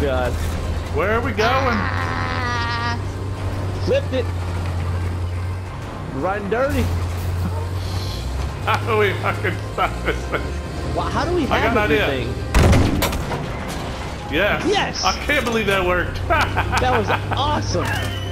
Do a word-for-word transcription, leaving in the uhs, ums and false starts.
god. Where are we going? Flipped it. We're riding dirty. How do we fucking stop this thing? Well, how do we I got have an idea. everything? Yes. Yes. I can't believe that worked. That was awesome.